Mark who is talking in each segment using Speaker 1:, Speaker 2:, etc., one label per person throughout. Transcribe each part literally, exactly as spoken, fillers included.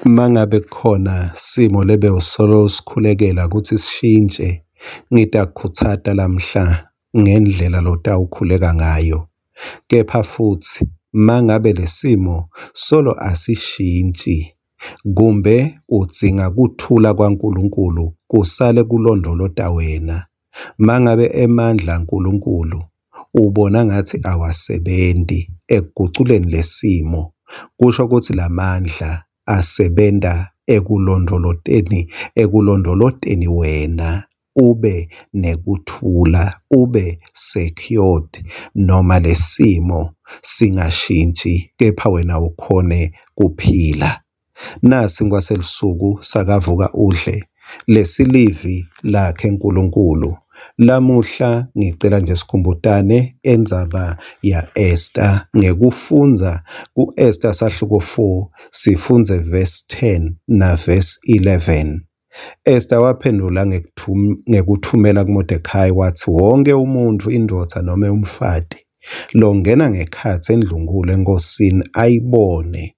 Speaker 1: Mangabe khona simo lebe usolo sikhulekela ukuthi sishintshe ngitakukhuthaza lamhla ngendlela lotawukhuleka ngayo. Kepha futhi mangabe lesimo solo asishintshi kumbe udzinga kuthula kwaNkulunkulu kusale kulondolota wena. Mangabe emandla kaNkulunkulu ubona ngathi awasebenzi ekuguculeni lesimo, kusho ukuthi lamandla asebenda ekulondoloteni ekulondoloteni wena ube nekuthula, ube secured noma lesimo singashintshi kepha wena ukhone kuphila. Nasi ngwaselisuku sakavuka udle lesilivi lakhe uNkulunkulu. Lamuhla ngicela nje sikhumbutane endzaba ya Esther ngekufunza ku Esther sahluko four sifunze verse ten na verse eleven. Esther waphendula ngekuthumela kuMordekhai wathi wonke umuntu indoda noma umfati longena ngekhathi endlungulo enkosini ayibone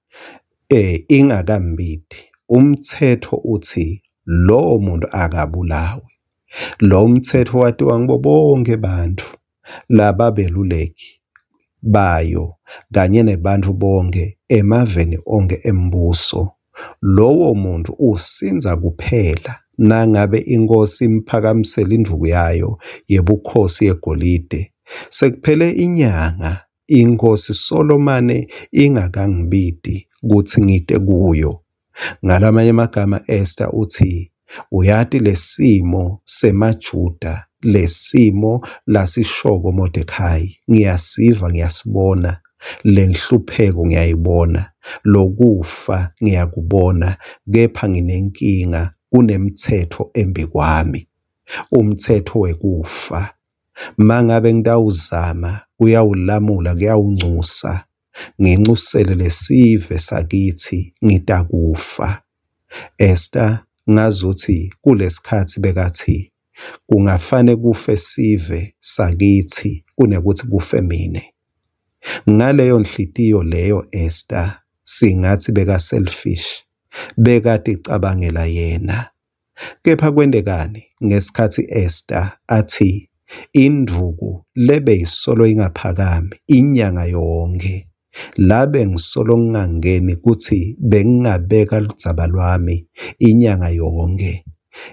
Speaker 1: eh ingakambidi, umthetho uthi lo muntu akabulawe. Lo mthetho watiwa ngibo bonke bantu lababeluleki bayo kanye nebantu bonke emaveni onke embuso. Lowo muntu usinza kuphela nangabe inkosi imphakamisela induku yayo yebukhosi yegolide. Sekuphele inyanga inkosi Solomane ingakangibidi kuthi ngite kuyo. Ngalamanye amagama Esther uthi uyati lesimo semaJuda, lesimo lasishoko Mordekhai, ngiyasiva ngiyasibona, lenhlupheko ngiyayibona, lokufa ngiyakubona, kepha nginenkinga kunemthetho embi kwami, umthetho wekufa. Mangabe ngidawuzama uyawulamula kuyawuncusa, nginxusele lesive sakithi ngitakufa. Esther ngazuthi kulesikhathi bekathi kungafane kufe sive sakithi kunekuthi kufe mine. Ngaleyo nhliziyo leyo Esther singathi beka selfish, bekade cabangela yena. Kepha kwendekani ngesikhathi Esther athi induku lebe isolo ingaphakami inyanga yonke, labe ngisolo ngingangeni kuthi bengingabeka ludzaba lwami inyanga yonke.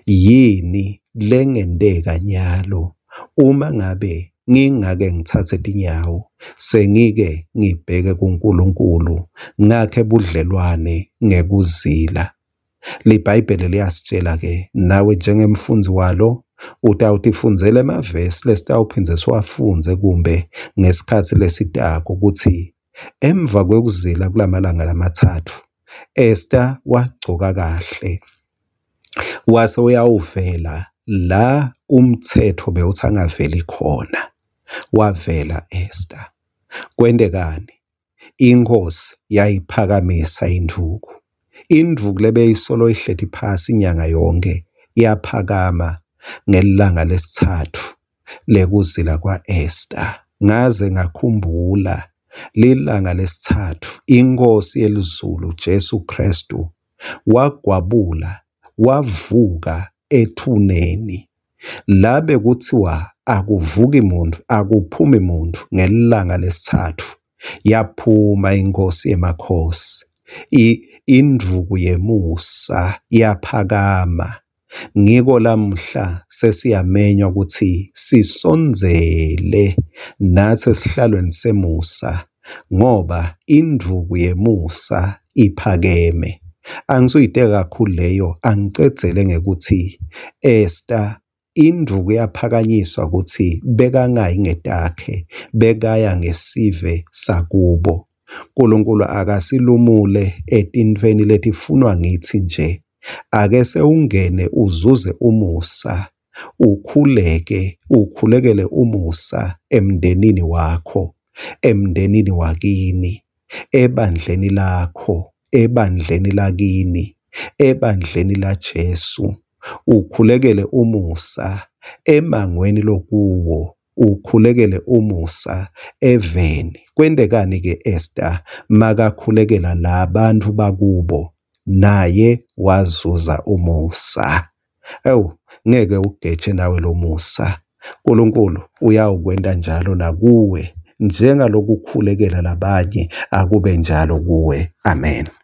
Speaker 1: Yini lengendeka nyalo uma ngabe ngingake ngithathe tinyawo sengike ngibheke kuNkulunkulu ngakhe budlelwane ngekuzila. LiBhayibheli liyasitshela ke nawe njengemfundzi walo utawutifundzela emavesi lesitawuphindze siwafunze kumbe ngesikhathi lesitako ukuthi emva kwekuzila kulamalanga lamathathu Esther wagcoka kahle wase uyawuvela la umthetho bewuthi angaveli khona, wavela Esther. Kwendekani inkosi yayiphakamisa induku, induku lebe isolo ihlethi phasi inyanga yonke yaphakama ngelanga lesithathu lekuzila kwa Esther. Ngaze ngakhumbula lilanga lesithathu inkosi yelizulu Jesu Kristu wagwabula wavuka ethuneni, labe kuthiwa akuvuki muntu akuphumi muntu ngelanga lesithathu yaphuma inkosi yemakhosi, induku yemusa yaphakama. Ngiko lamhla sesiyamenywa ukuthi sisonzele nathi esihlalweni semusa ngoba induku yemusa iphakeme. Angisuyite kakhulu leyo, angicedzele ngekuthi Esther induku yaphakanyiswa ukuthi bekangayi ngetakhe, bekaya ngesive sakubo. uNkulunkulu akasilumule etintweni letifunwa ngithi nje. Ake sewungene uzuze umusa, ukhuleke, ukhulekele umusa emndenini wakho, emndenini wakini, ebandleni lakho, ebandleni lakini, ebandleni laJesu. Ukhulekele umusa emangweni lokuwo, ukhulekele umusa eveni. Kwendekani ke Esther makakhulekela labantu bakubo naye wazuza umusa. Ewu, ngeke ugeje nawe lo musa. uNkulunkulu uyawukwenda njalo nakuwe, njengalokhu ukhulekela labanye akube njalo kuwe. Amen.